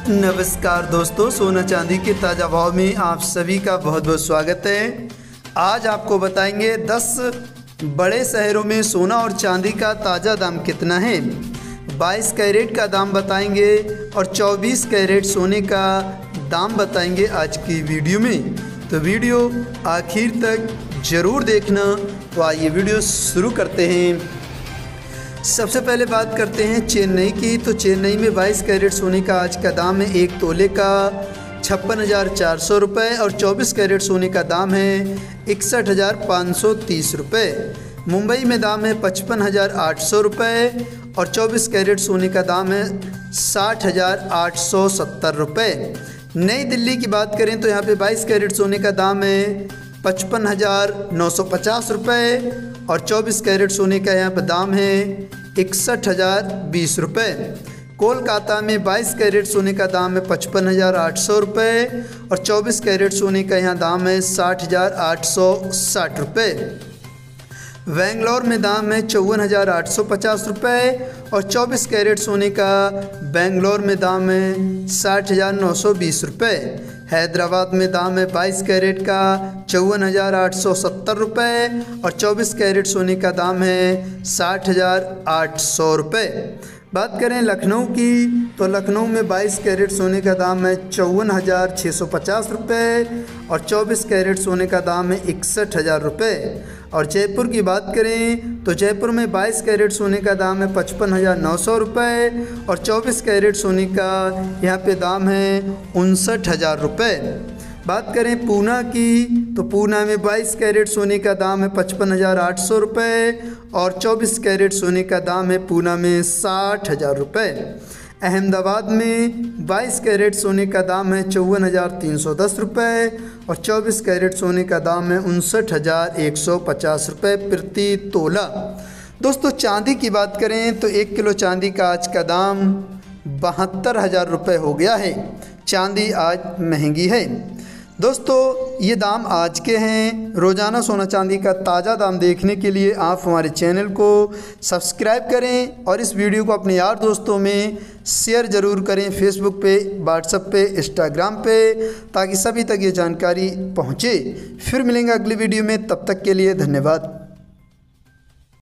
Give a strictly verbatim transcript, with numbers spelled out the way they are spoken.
नमस्कार दोस्तों, सोना चांदी के ताज़ा भाव में आप सभी का बहुत बहुत स्वागत है। आज आपको बताएंगे दस बड़े शहरों में सोना और चांदी का ताज़ा दाम कितना है। बाईस कैरेट का दाम बताएंगे और चौबीस कैरेट सोने का दाम बताएंगे आज की वीडियो में। तो वीडियो आखिर तक ज़रूर देखना। तो आइए वीडियो शुरू करते हैं। सबसे पहले बात करते हैं चेन्नई की। तो चेन्नई में बाईस कैरेट सोने का आज का दाम है एक तोले का छप्पन हज़ार चार सौ रुपये और चौबीस कैरेट सोने का दाम है इकसठ हज़ार पाँच सौ तीस रुपये। मुंबई में दाम है पचपन हज़ार आठ सौ रुपये और चौबीस कैरेट सोने का दाम है साठ हज़ार आठ सौ सत्तर रुपये। नई दिल्ली की बात करें तो यहाँ पे बाईस कैरेट सोने का दाम है पचपन हज़ार नौ सौ पचास रुपये और चौबीस कैरेट सोने का यहाँ पर दाम है इकसठ हज़ार बीस रुपये। कोलकाता में बाईस कैरेट सोने का दाम है पचपन हज़ार आठ सौ रुपये और चौबीस कैरेट सोने का यहाँ दाम है साठ हज़ार आठ सौ साठ रुपये। बेंगलोर में दाम है चौवन हज़ार आठ सौ पचास रुपये और चौबीस कैरेट सोने का बेंगलोर में दाम है साठ हज़ार नौ सौ बीस रुपये। हैदराबाद में दाम है बाईस कैरेट का चौवन हज़ार आठ सौ सत्तर रुपये और चौबीस कैरेट सोने का दाम है साठ हज़ार आठ सौ रुपये। बात करें लखनऊ की तो लखनऊ में बाईस कैरेट सोने का दाम है चौवन हज़ार छः सौ पचास रुपये और चौबीस कैरेट सोने का दाम है इकसठ हज़ार रुपये। और जयपुर की बात करें तो जयपुर में बाईस कैरेट सोने का दाम है पचपन हज़ार नौ सौ रुपये और चौबीस कैरेट सोने का यहाँ पे दाम है उनसठ हज़ार रुपये। बात करें पूना की तो पूना में बाईस कैरेट सोने का दाम है पचपन हज़ार आठ सौ रुपये और चौबीस कैरेट सोने का दाम है पूना में साठ हज़ार रुपये। अहमदाबाद में बाईस कैरेट सोने का दाम है चौवन हज़ार तीन सौ दस रुपये और चौबीस कैरेट सोने का दाम है उनसठ हज़ार एक सौ पचास रुपये प्रति तोला। दोस्तों चांदी की बात करें तो एक किलो चांदी का आज का दाम बहत्तर हज़ार रुपये हो गया है। चांदी आज महंगी है। दोस्तों ये दाम आज के हैं। रोज़ाना सोना चांदी का ताज़ा दाम देखने के लिए आप हमारे चैनल को सब्सक्राइब करें और इस वीडियो को अपने यार दोस्तों में शेयर ज़रूर करें, फेसबुक पे, व्हाट्सएप पे, इंस्टाग्राम पे, ताकि सभी तक ये जानकारी पहुँचे। फिर मिलेंगे अगली वीडियो में, तब तक के लिए धन्यवाद।